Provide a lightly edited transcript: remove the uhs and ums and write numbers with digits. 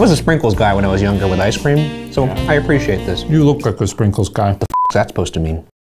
was a sprinkles guy when I was younger with ice cream, so I appreciate this. You look like a sprinkles guy. What's that supposed to mean?